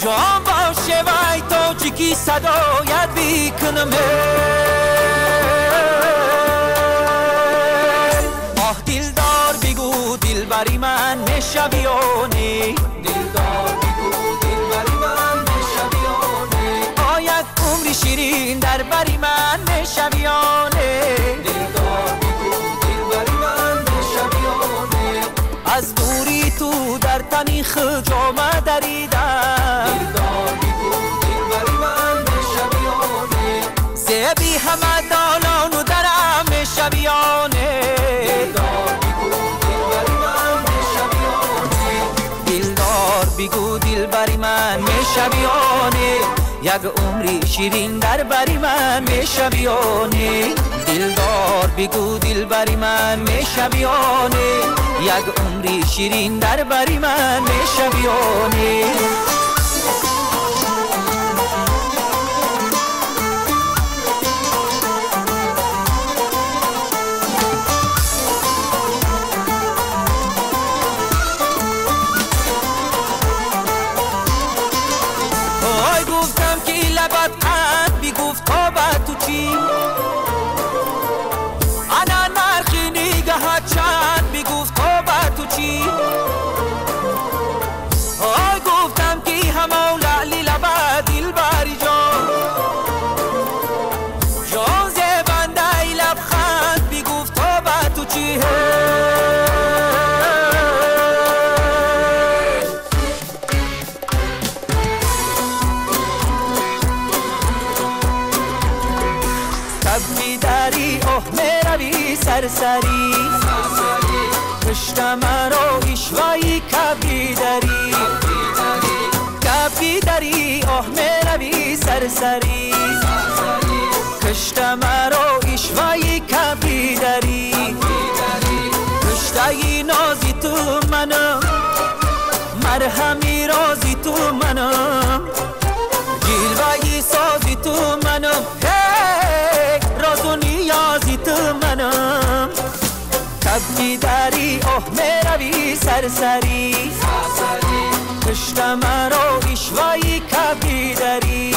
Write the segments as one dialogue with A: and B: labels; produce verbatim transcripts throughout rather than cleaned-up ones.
A: جان باشه وای تاجیکی صدایت بیکنم آه دلدار بگو دلبری من میشویانی دلدار بگو دلبری من میشویانی آه یک عمری شیرین در بری من میشویانی دلدار بگو دلبری من میشویانی از دوری تو در تنی خجامه دریدم دلدار بگو دلبری من میشویانی زیبی همه دالان و درم میشویانی دلدار بگو دلبری من میشویانی دلدار بگو دلبری من میشویانی یک عمری شیرین در بری من میشویانی دلدار بگو دلبری من میشویانی یک عمری شیرین در بری من میشویانی آی گفتم که لبت قد بگفت تا با تو چی انا نرخی نگهت چند بگفت تا با تو چی آی گفتم که همه لعلی لبت دلبری جان جان زبنده ای لبخند بگفت تا با تو چی کبی داری اوه میروی سرسری پشت مرا ایشوایی کبی داری کبی داری اوه میروی سرسری پشت مرا ایشوایی کبی داری پشتای نازی تو منم مرهمی رازی تو منم جلوهی سازی تو منم راز و نیازی تو منم کبی داری اوه میروی سرسری پشت مرا ایشوایی کبی داری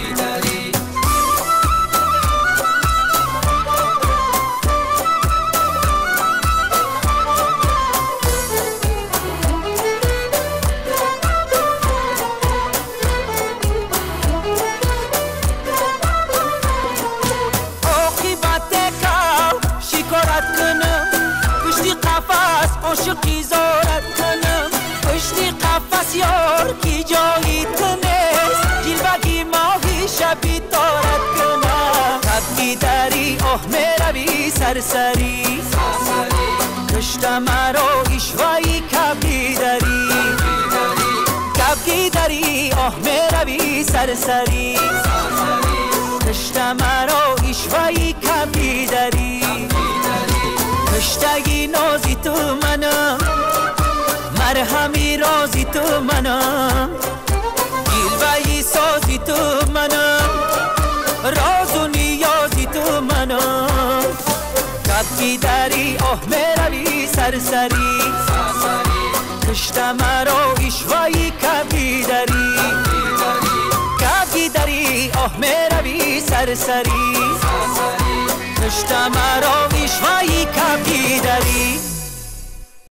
A: عاشقی زارت کنم پشتی قفص یار کی جایی تو نیست جلوگی ماهی شبی تارت کنم کبی داری اوه میروی سرسری پشت مرا ایشوایی کبی داری کبی داری اوه میروی سرسری پشت مرا ایشوایی کبی داری پشتگی نازی تو منم مرهمی رازی تو منم جلوهی سازی تو منم راز و نیازی تو منم کبی داری اوه میروی سرسری پشت مرا ایشوایی کبی داری کبی داری اوه میروی سرسری پشت مرا ایشوایی کبی داری